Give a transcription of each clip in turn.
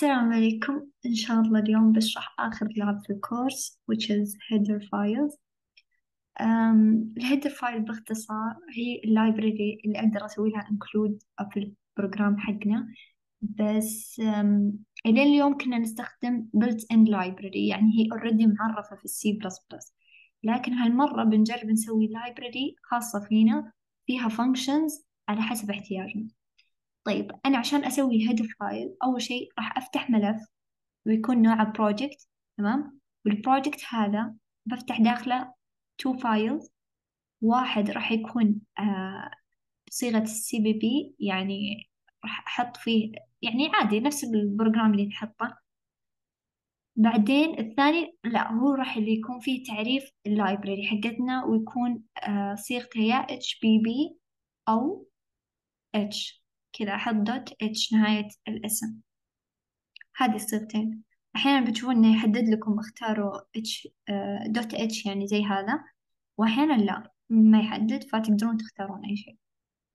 السلام عليكم. إن شاء الله اليوم بشرح آخر لاب في الكورس which is header files. الهيدر فايل باختصار هي اللايبرري اللي أقدر أسوي لها include في البروجرام حقنا. بس إلى اليوم كنا نستخدم built-in library، يعني هي already معرفة في السي بلس بلس، لكن هالمرة بنجرب نسوي library خاصة فينا فيها functions على حسب احتياجنا. طيب أنا عشان أسوي header file أول شيء راح أفتح ملف ويكون نوعه بروجكت. تمام. والبروجكت هذا بفتح داخله تو فايلز. واحد راح يكون بصيغة السي بي بي، يعني راح أحط فيه يعني عادي نفس البروجرام اللي تحطه. بعدين الثاني لا، هو راح اللي يكون فيه تعريف اللايبرري حقتنا، ويكون صيغته يا اتش بي بي أو اتش، كذا أحط دوت اتش نهاية الاسم. هذه الصيغتين. أحيانا بتشوفون إنه يحدد لكم اختاروا اتش دوت اتش يعني زي هذا، وأحيانا لا ما يحدد، فتقدرون تختارون أي شيء.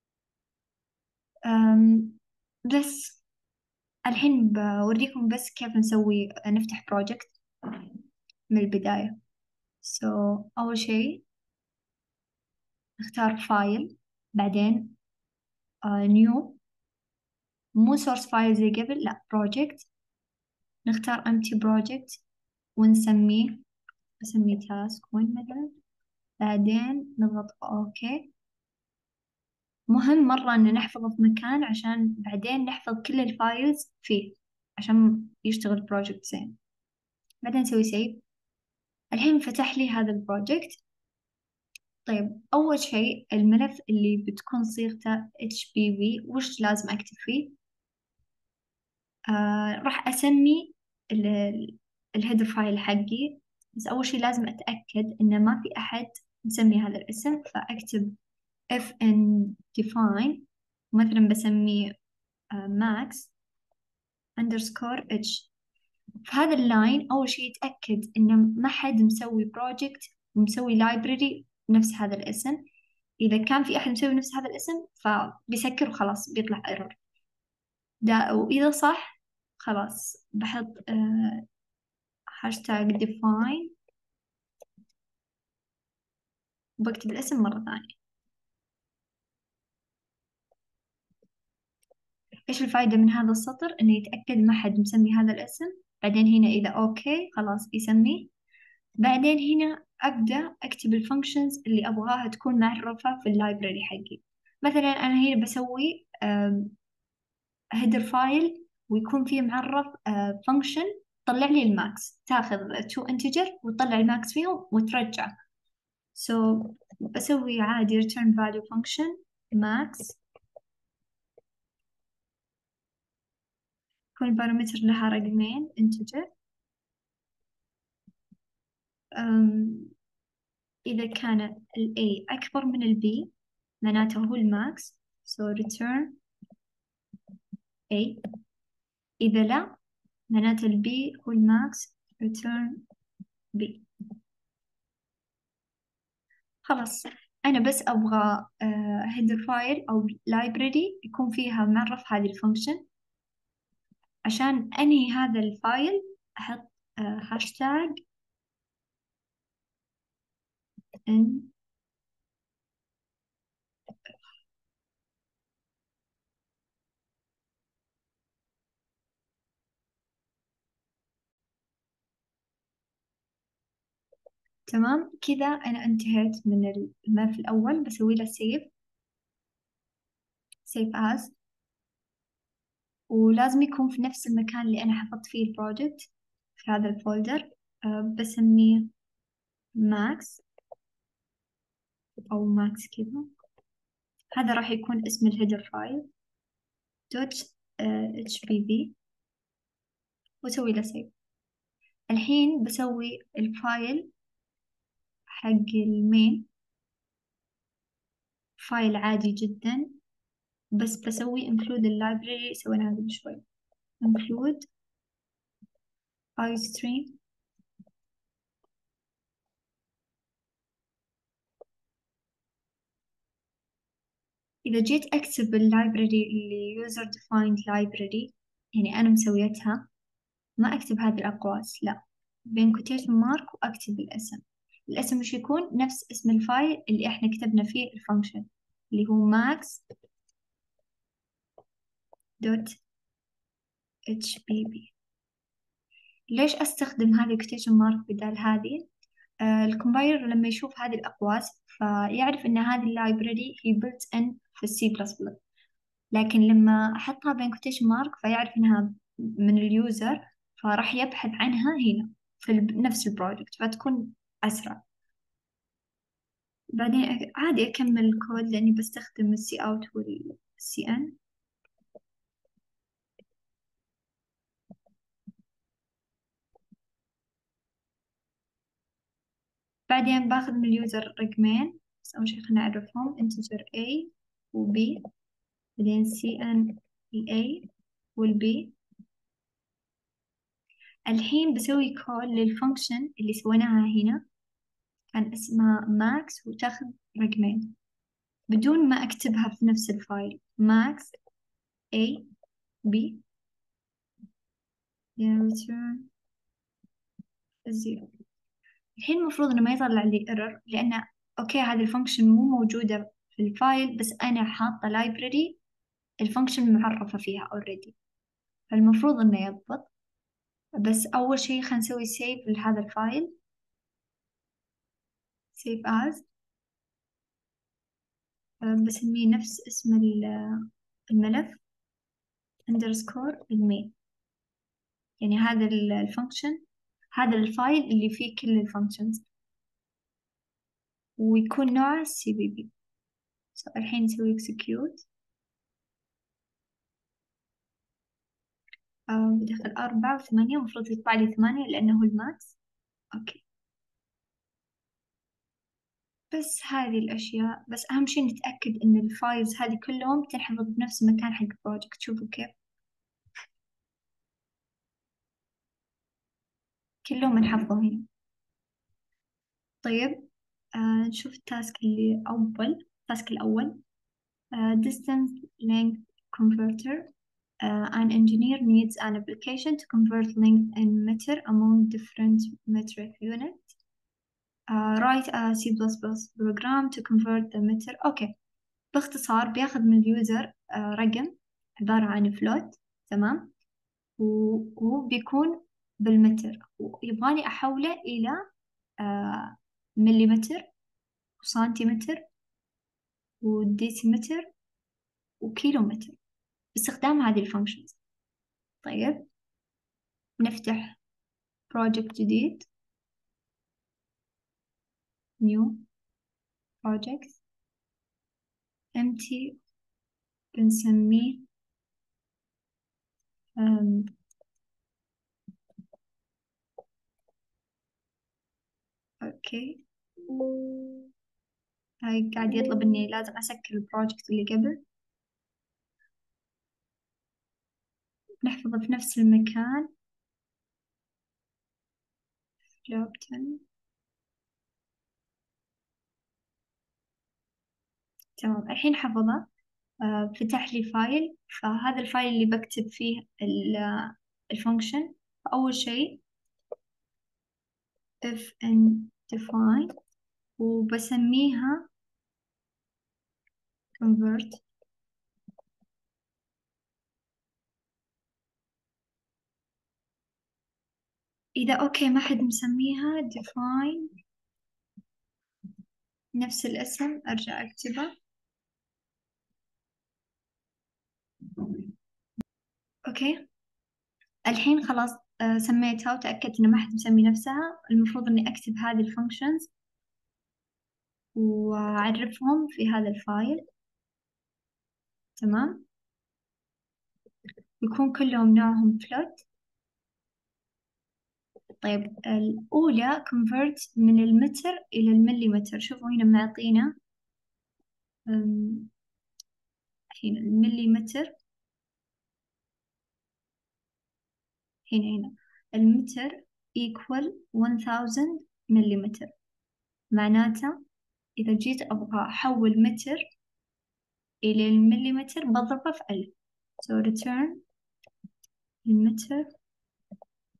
أم، بس الحين بوريكم بس كيف نسوي نفتح بروجكت من البداية. أول شيء نختار فايل، بعدين نيو، مو سورس فايل زي قبل، لا بروجكت. نختار empty project ونسميه، أسميه تاسك 1 مثلا. بعدين نضغط OK. مهم مرة إن نحفظه في مكان عشان بعدين نحفظ كل الفايلز فيه عشان يشتغل البروجكت زين. بعدين نسوي سيف. الحين فتح لي هذا البروجكت. طيب أول شيء الملف اللي بتكون صيغته HBV وش لازم أكتب فيه؟ راح أسمي الهيدر فايل حقي. بس أول شيء لازم أتأكد إن ما في أحد مسمي هذا الاسم، فأكتب fn define، مثلا بسميه max underscore h. في هذا اللاين أول شيء يتأكد إنه ما حد مسوي بروجكت ومسوي لايبرري نفس هذا الاسم. إذا كان في أحد مسوي نفس هذا الاسم فبيسكر وخلاص بيطلع ايرور ده، وإذا صح خلاص بحط هاشتاج define وبكتب الاسم مرة ثانية. إيش الفايدة من هذا السطر؟ إنه يتأكد ما حد مسمي هذا الاسم. بعدين هنا إذا أوكي خلاص يسميه. بعدين هنا أبدأ أكتب الفانكشنز اللي أبغاها تكون معرفة في اللايبرري حقي. مثلا أنا هنا بسوي هيدر فايل ويكون فيه معرف فانكشن طلع لي الماكس، تاخذ تو انتجر وتطلع الماكس فيهم وترجع. بسوي عادي return value function max، يكون البارامتر لها رقمين integer. إذا كان ال A أكبر من ال B معناته هو الماكس، return A. إذا لا معناته ال B هو الماكس، return B. خلاص أنا بس أبغى header file أو library يكون فيها معرف هذه الفانكشن. عشان أنهي هذا الفايل أحط هاشتاج إن. تمام كذا أنا انتهيت من الملف الأول. بسوي له save as، ولازم يكون في نفس المكان اللي أنا حفظت فيه البروجكت في هذا الفولدر. بسميه ماكس أو ماكس كذا. هذا راح يكون اسم الهيدر فايل دوت HBV، وأسوي له save. الحين بسوي الفايل حق المين، فايل عادي جدا، بس بسوي include اللايبرري سويناها قبل شوي. include iStream. إذا جيت أكتب اللايبرري اللي user defined library يعني أنا مسويتها، ما أكتب هذه الأقواس، لا، بين كوتيشن مارك وأكتب الاسم. الاسم وش يكون؟ نفس اسم الفايل اللي احنا كتبنا فيه الفانكشن، اللي هو max دوت hbb. ليش أستخدم هذه الكوتيشن مارك بدل هذه؟ الكومبايلر لما يشوف هذه الأقواس فيعرف إن هذه اللايبراري هي built in في السي بلس بلس، لكن لما أحطها بين كوتيشن مارك فيعرف إنها من اليوزر، فراح يبحث عنها هنا في نفس البروجكت، فتكون أسرع. بعدين عادي أكمل الكود لأني بستخدم السي أوت والسي إن. بعدين باخذ من اليوزر رقمين، بس أول شي خلينا نعرفهم integer A و B، بعدين CN ال A وال B. الحين بسوي كول للفانكشن اللي سويناها هنا، كان اسمها max وتاخذ رقمين بدون ما أكتبها في نفس الفايل، max A B يعني return 0. الحين المفروض إنه ما يطلع لي error، لأن أوكي هذه الفانكشن مو موجودة في الفايل، بس أنا حاطة library الفانكشن معرفة فيها already، فالمفروض إنه يضبط. بس أول شي خلينا نسوي save لهذا الفايل، save as، بسميه نفس اسم الملف underscore المين، يعني هذا الفانكشن، هذا الفايل اللي فيه كل الفانكشنز، ويكون نوعه CBB. الحين نسوي execute. بدخل 4 و8، المفروض يطلع لي 8 لأنه هو الماكس. أوكي، بس هذه الأشياء، بس أهم شي نتأكد إن الفايلز هذه كلهم تنحفظ بنفس المكان حق البروجكت. شوفوا كيف كلهم نحفظوا هنا. طيب، نشوف التاسك الأول. distance length converter. An engineer needs an application to convert length in meter among different metric units. Write a C++ program to convert the meter. أوكي، باختصار بياخذ من اليوزر رقم عبارة عن فلوت، تمام، وهو بيكون بالمتر، ويبغاني أحوله إلى مليمتر وسنتيمتر وديسيمتر وكيلومتر باستخدام هذه الفانكشنز. طيب، نفتح project جديد، new project empty، بنسميه أم، أوكي. هاي قاعد يطلب إني لازم أسكر البروجكت اللي قبل، نحفظه في نفس المكان لوبتن. تمام، الحين حفظه. فتح لي فايل، فهذا الفايل اللي بكتب فيه الفانكشن. أول شيء if and define، وبسميها convert. إذا أوكي ما حد مسميها define نفس الاسم أرجع أكتبه. أوكي، الحين خلاص سميتها وتأكدت إن ما حد مسمي نفسها. المفروض إني أكتب هذه الفانكشنز وأعرفهم في هذا الفايل، تمام، يكون كلهم نوعهم float. طيب، الأولى convert من المتر إلى المليمتر. شوفوا هنا معطينا الحين المليمتر، هنا المتر equal 1000 مليمتر، معناته إذا جيت أبغى أحول متر إلى المليمتر بضربه في 1000. so return المتر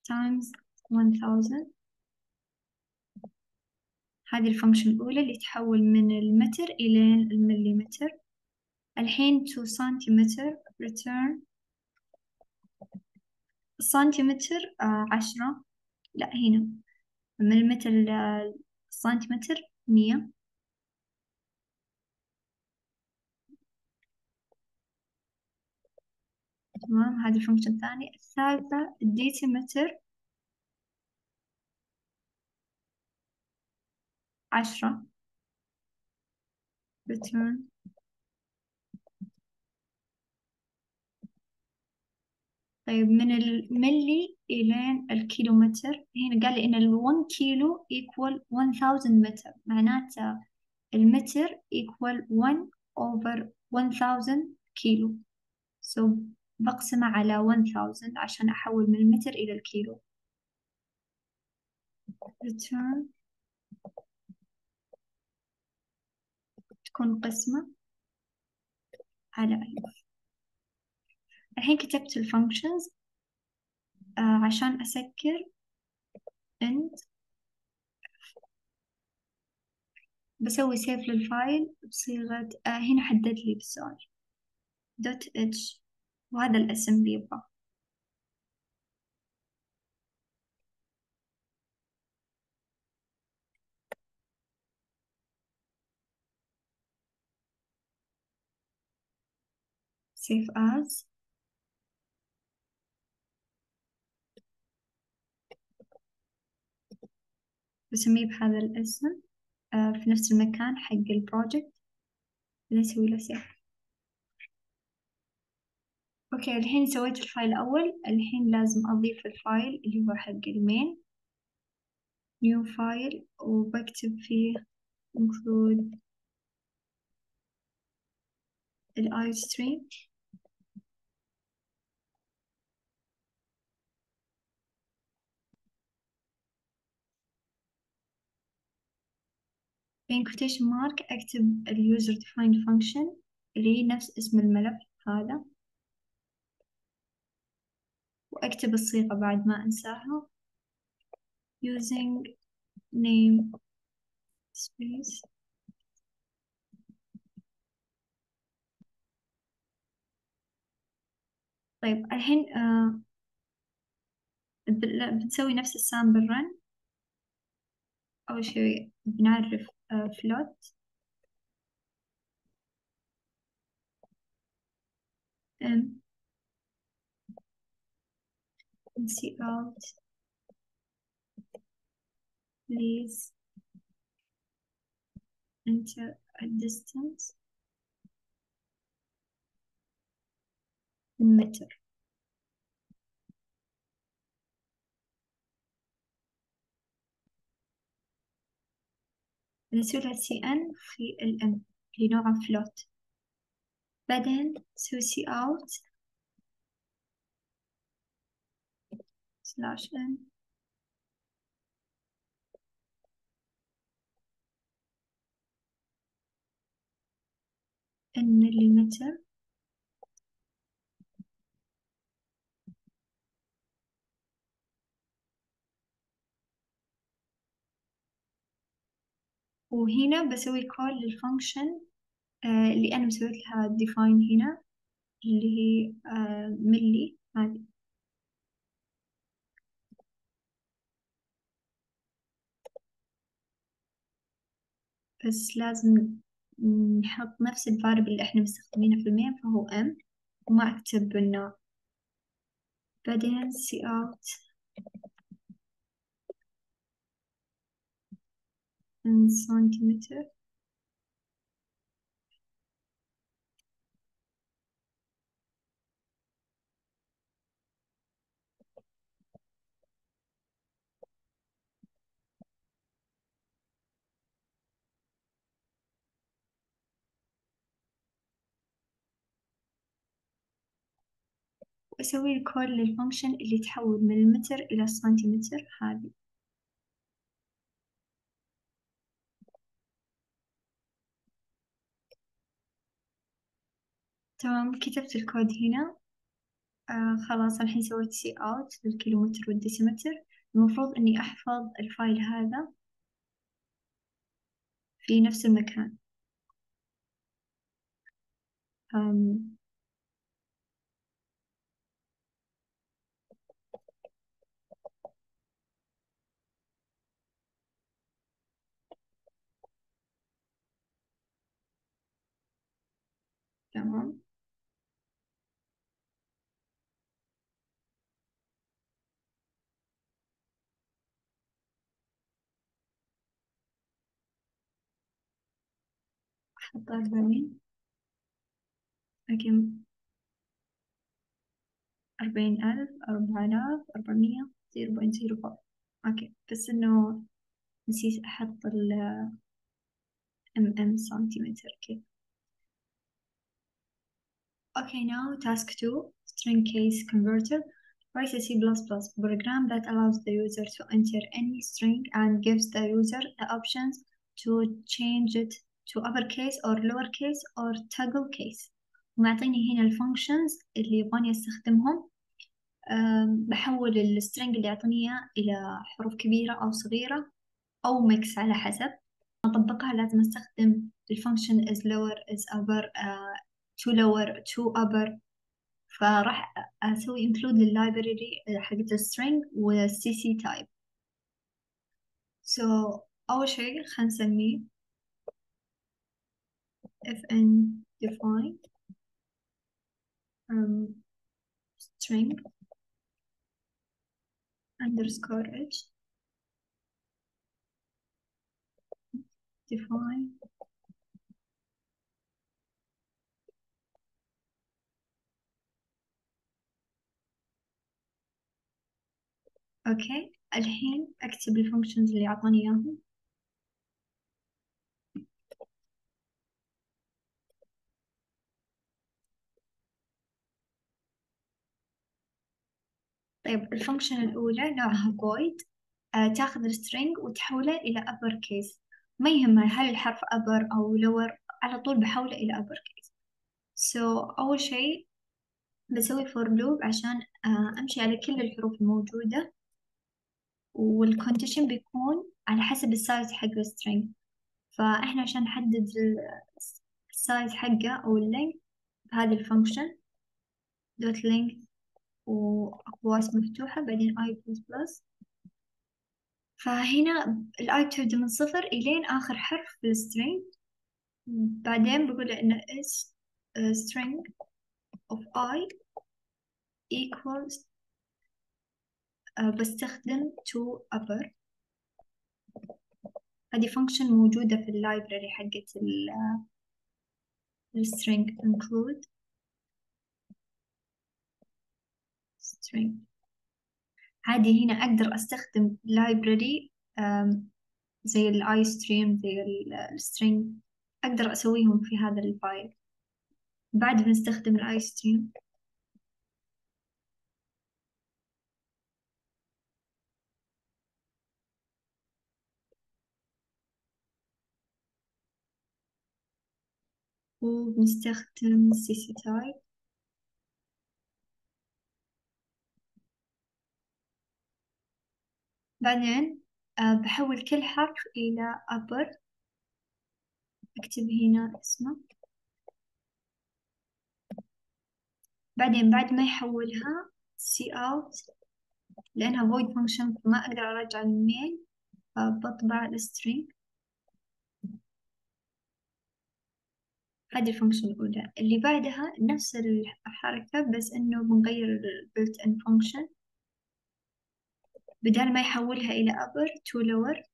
times 1000. هذه الفانكشن الأولى اللي تحول من المتر إلى المليمتر. الحين to سنتيمتر return السنتيمتر 10. لا هنا من المتر السنتيمتر 100. تمام، هذه الفانكشن الثانية. الثالثة الديسيمتر 10 return. طيب من الملي إلى الكيلومتر، هنا قال لي إن ال1 كيلو equal 1000 متر، معناته المتر equal 1 over 1000 كيلو. so بقسمه على 1000 عشان أحول من المتر إلى الكيلو. return تكون قسمة على 1000. الحين كتبت الفانكشنز عشان أسكر end. بسوي سيف للفايل بصيغة هنا حدد لي بالسؤال .h، وهذا الاسم اللي يبغاه. save as. بسميه بهذا الاسم في نفس المكان حق البروجكت اللي أسوي له save. أوكي الحين سويت الفايل الأول، الحين لازم أضيف الفايل اللي هو حق المين new file، وبكتب فيه include iStream. بين quotation mark أكتب ال user defined function اللي هي نفس اسم الملف هذا، وأكتب الصيغة بعد ما أنساها using name space. طيب الحين بنسوي نفس السامبل رن. أول شي بنعرف float m cout please enter a distance متر. بنسوي لها cn في ال m اللي نوعها float، بعدين نسوي cout slash n مليمتر. وهنا بسوي call للفانكشن اللي أنا مسويت لها define هنا، اللي هي ملي هذه. بس لازم نحط نفس الفاريبل اللي احنا مستخدمينه في المين، فهو m، وما أكتب النوع. بعدين cout in سنتيمتر. وأسوي الكول للفانكشن اللي تحول من المتر إلى السنتيمتر هذه. تمام، كتبت الكود هنا. خلاص الحين سويت سي اوت للكيلومتر والديسيمتر. المفروض اني احفظ الفايل هذا في نفس المكان. أم تمام. أحط 40. أوكي. 40,000، 4,000، 400، 0.04. أوكي، بس إنه نسيت أحط سنتيمتر كذا. Okay, now task 2, string case converter. Write a C++ program that allows the user to enter any string and gives the user the options to change it to uppercase or lowercase or toggle case. ومعطيني هنا الفانكشنز اللي يبغاني استخدمهم. بحول السترنج اللي يعطيني إياه إلى حروف كبيرة أو صغيرة أو ميكس على حسب. أطبقها لازم أستخدم الفانكشن is lower is upper to lower to upper. فراح أسوي include لللايبرري حقت السترينج والسي سي تايب. so أول شيء خلينا نسميه fn define string underscore h define أوكي. الحين أكتب الفانكشنز اللي أعطاني إياهم. طيب الفانكشن الأولى نوعها void. تاخذ السترينج وتحوله إلى upper case. ما يهمها هل الحرف upper أو lower، على طول بحوله إلى upper case. so أول شيء بسوي for loop عشان أمشي على كل الحروف الموجودة، والكونديشن بيكون على حسب السايز حق السترينج. فإحنا عشان نحدد السايز حقه أو اللينك بهذه الفانكشن دوت length وأقواس مفتوحة بعدين I بلس بلس. فهنا الآي تبدأ من 0 إلين آخر حرف في السترينج. بعدين بقول له إنه is string of I equals بستخدم to upper. هذه function موجودة في اللايبراري حقت string include string. عادي هنا أقدر أستخدم library زي الاي ستريم زي السترينج، أقدر أسويهم في هذا الفايل. بعد بنستخدم الاي ستريم وبنستخدم سي سي تايب. بعدين بحول كل حرف إلى upper. أكتب هنا اسمه. بعدين بعد ما يحولها سي out لأنها void function فما أقدر أرجع الميل، فبطبع السترينج. هذه الفانكشن الأولى. اللي بعدها نفس الحركة بس إنه بنغير ال built-in function. بدل ما يحولها إلى upper to lower.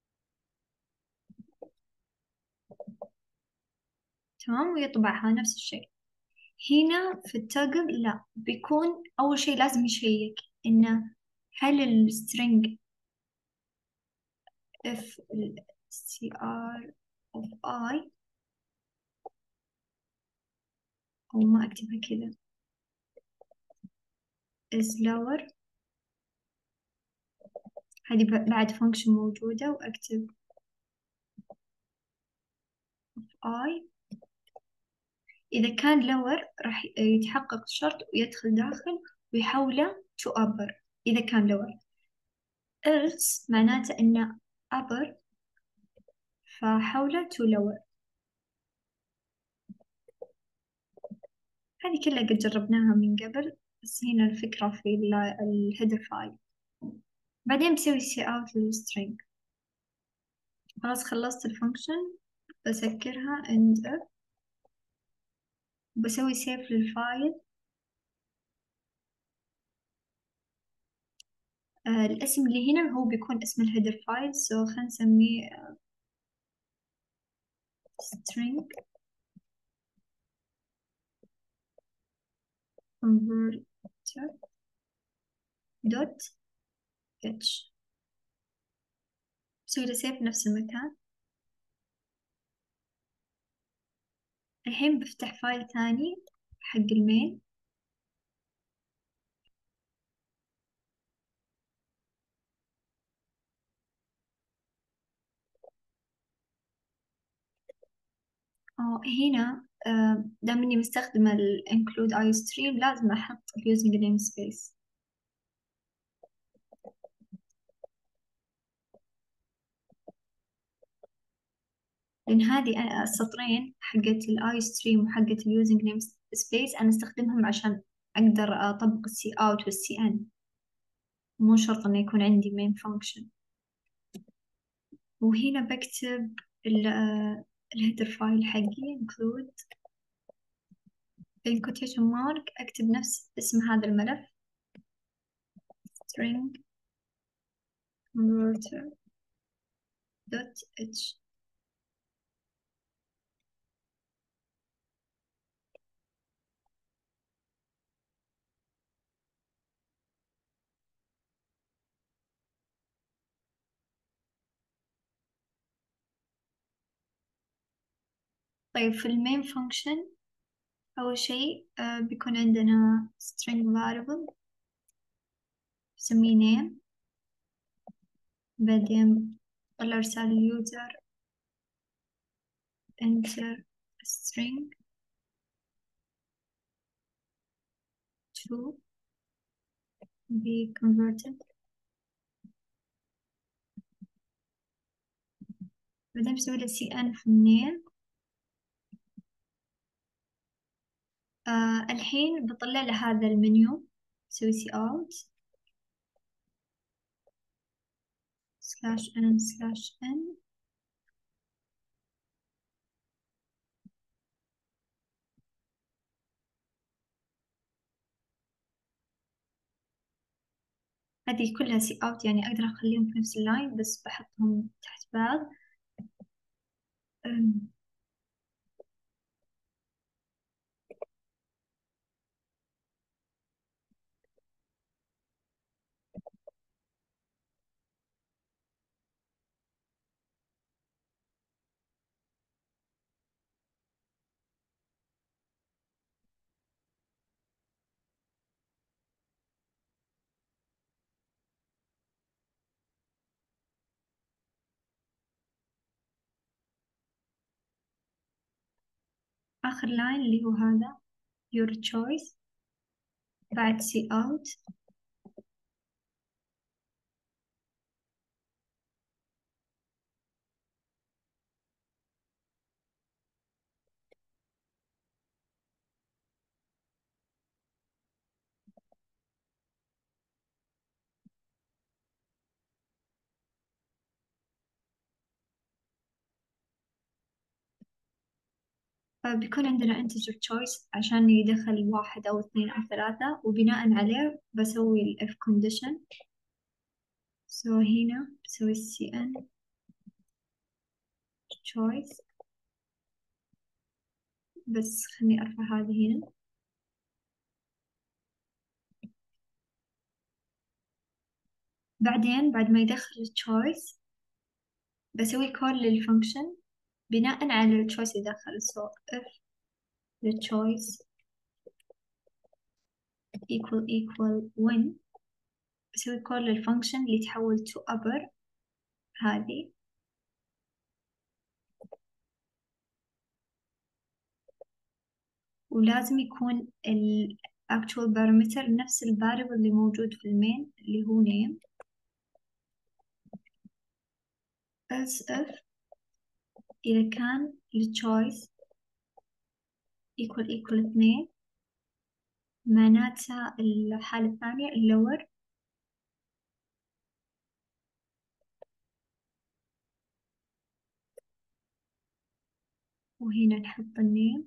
تمام، ويطبعها نفس الشيء. هنا في التاجل لا، بيكون أول شيء لازم يشيك إنه هل السترينج if cr of I، أو ما أكتبها كذا is lower. هذه بعد function موجودة وأكتب of I إذا كان lower راح يتحقق الشرط ويدخل داخل ويحوله to upper إذا كان lower. else معناته إنه upper فحوله to lower. هذه كلها قد جربناها من قبل، بس هنا الفكرة في الهيدر فايل. بعدين بسوي سي اوت للسترينج. خلاص خلصت الفانكشن، بسكرها end up، بسوي سيف للفايل. الاسم اللي هنا هو بيكون اسم الهيدر فايل، سو خلينا نسميه string converter dot h. بسوي له سيف في نفس المكان. الحين بفتح فايل ثاني حق المين. هنا دام إني مستخدمة ال include iStream لازم أحط ال using namespace، لأن هذه السطرين حقت ال iStream وحقت ال using namespace أنا أستخدمهم عشان أقدر أطبق ال cout وال cn، مو شرط إنه يكون عندي main function. وهنا بكتب الهيدر فايل حقي include بين quotation mark، أكتب نفس اسم هذا الملف string converter dot h. طيب في المين function أول شيء بيكون عندنا string variable نسميه name، بعدين طلع رسالة اليوزر enter string to be converted، بعدين بسوي له cn في النيم. الحين بطلع له هذا المنيو، بسوي cout /n/n. هذه كلها cout، يعني أقدر أخليهم في نفس اللاين بس بحطهم تحت بعض. أم، آخر لاين اللي هو هذا your choice بعد cout. بيكون عندنا integer choice عشان يدخل واحد أو اثنين أو ثلاثة، وبناء عليه بسوي ال if condition. هنا بسوي cn choice، بس خلني أرفع هذه هنا. بعدين بعد ما يدخل التشويس بسوي call للفانكشن بناء على التشويس يدخل. if the choice equal when بسوي call للفانكشن اللي تحول to upper هذه. ولازم يكون ال actual parameter نفس ال variable اللي موجود في المين اللي هو name. else if إذا كان ال choice equal 2 معناتها الحالة الثانية اللور. وهنا نحط النيم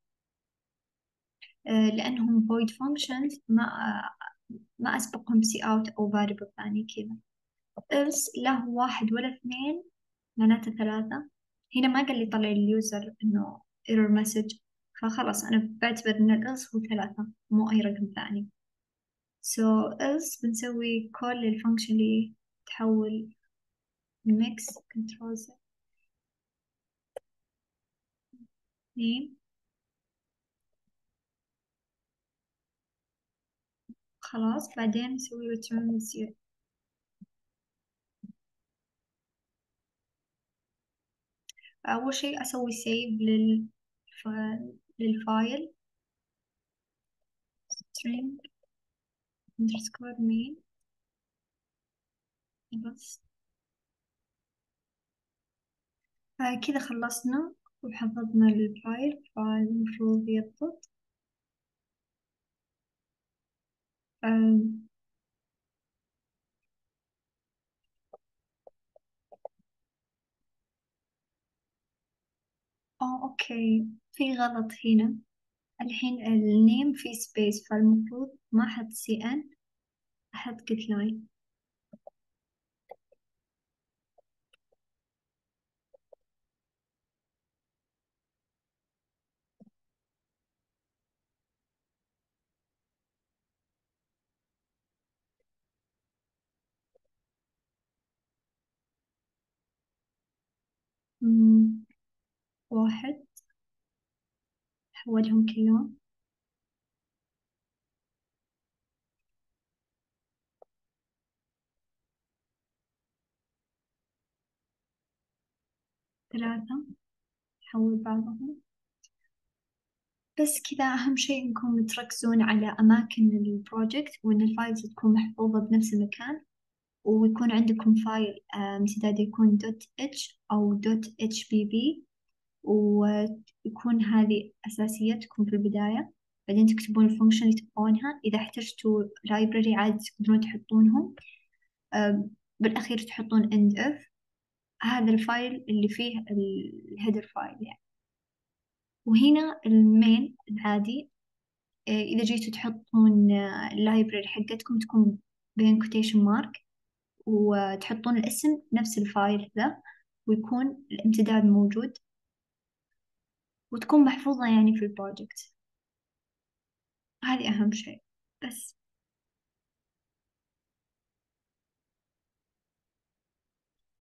لأنهم void functions ما أسبقهم cout أو variable ثاني كذا. else لا هو 1 ولا 2 معناته 3. هنا ما قال لي طلع اليوزر إنه error message، فخلاص أنا بعتبر إن ال else هو 3 مو أي رقم ثاني. so else بنسوي call للفانكشن اللي تحول mix control Z name. خلاص بعدين نسوي return 0. أول شيء أسوي save للفايل string underscore main بس. كذا خلصنا وحفظنا الفايل، فالمفروض يضبط. آم، أوكي، في غلط هنا. الحين النيم في سبيس، فالمفروض ما أحط CN، أحط get line. مم، 1 حولهم كلهم. 3 حول بعضهم. بس كذا أهم شيء إنكم تركزون على أماكن البروجكت، وإن الفايلز تكون محفوظة بنفس المكان، ويكون عندكم فايل امتداد يكون .h أو .hbb، ويكون هذه أساسياتكم في البداية. بعدين تكتبون الفانكشن اللي تبغونها، إذا احتجتوا library عاد تقدرون تحطونهم. بالأخير تحطون end of هذا الفايل اللي فيه الهيدر فايل يعني. وهنا المين العادي، إذا جيتوا تحطون اللايبرري حقتكم تكون بين quotation mark، وتحطون الاسم نفس الفايل ذا، ويكون الامتداد موجود، وتكون محفوظة يعني في البروجكت. هذه أهم شيء بس.